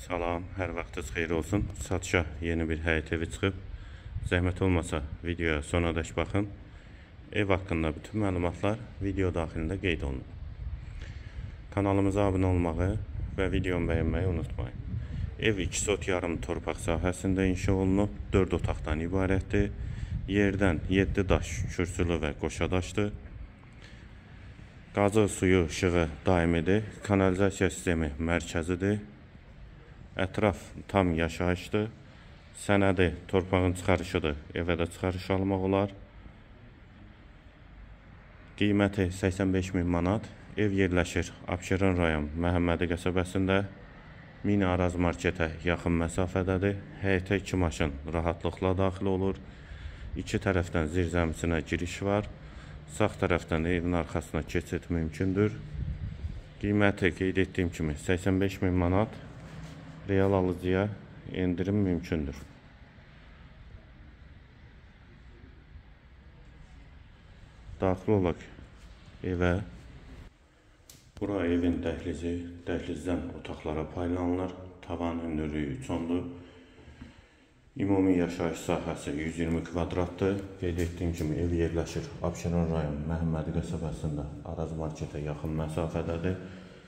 Salam, hər vaxtınız xeyir olsun. Satışa yeni bir həyət evi çıxıb. Zəhmət olmasa videoya sonadək baxın. Ev haqqında bütün məlumatlar video daxilində qeyd olunub. Kanalımıza abunə olmağı və videomu bəyənməyi unutmayın. Ev 2 sot yarım torpaq sahəsində inşa olunub, 4 otaqdan ibarətdir. Yerdən 7 daş kürsülü və qoşadaşdır. Qazı, suyu, işığı daimidir. Kanalizasiya sistemi mərkəzidir. Ətraf tam yaşayışdır. Sənədi torpağın çıxarışıdır. Evə də çıxarış almaq olar. Qiyməti 85.000 manat. Ev yerləşir Abşeron rayon Məhəmmədi qəsəbəsində. Mini Araz marketə yaxın məsafədədir. Həyətə 2 maşın rahatlıqla daxil olur. İki tərəfdən zirzəmisinə giriş var. Sağ tərəfdən evin arxasına keçid mümkündür. Qiyməti qeyd etdiyim kimi 85.000 manat. Real alıcıya endirim mümkündür. Daxil olaq evə. Bura evin dəhlizi, dəhlizdən otaqlara paylanılır. Tavan hündürlüyü 3 ondur. Ümumi yaşayış sahəsi 120 kvadratdır. Qeyd etdiyim kimi ev yerləşir Abşeron rayon Məhəmmədi qəsəbəsində Araz marketə yaxın məsafədədir.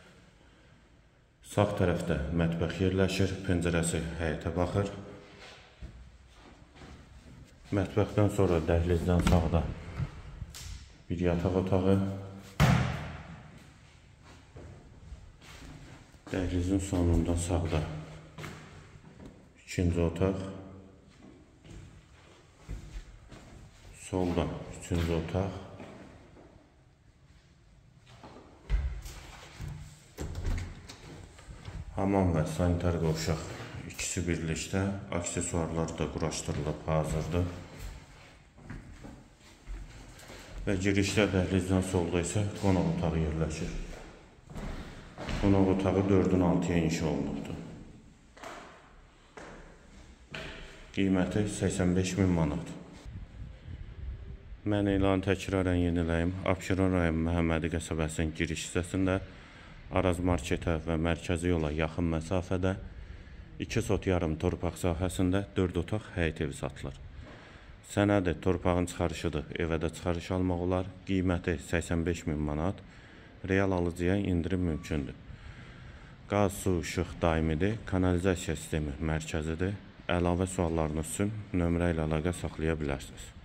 Sağ tərəfdə mətbəx yerləşir, pəncərəsi həyətə baxır. Mətbəxdən sonra dəhlizdən sağda bir yataq otağı. Dəhlizin sonunda sağda ikinci otaq. Solda üçüncü otaq. Hamam və sanitar qovşaq ikisi birlikdə. Aksesuarlar da quraşdırılıb hazırdır. Və girişdə dəhlizdən solda isə qonaq otağı yerləşir. Qonaq otağı 4-ün 6-ya inşa olunubdur. Qiyməti 85.000 manat. Mən elanı təkrarən yeniləyim. Abşeron rayon Məhəmmədi qəsəbəsinin giriş hissəsində Araz marketə və mərkəzi yola yaxın məsafədə 2 sot yarım torpaq sahəsində 4 otaq həyət evi satılır. Sənədi torpağın çıxarışıdır. Evə də çıxarış almaq olar. Qiyməti 85.000 manat. Real alıcıya indirim mümkündür. Qaz, su, işıq daimidir. Kanalizasiya sistemi mərkəzidir. Əlavə suallarınız üçün nömrə ilə əlaqə saxlaya bilərsiniz.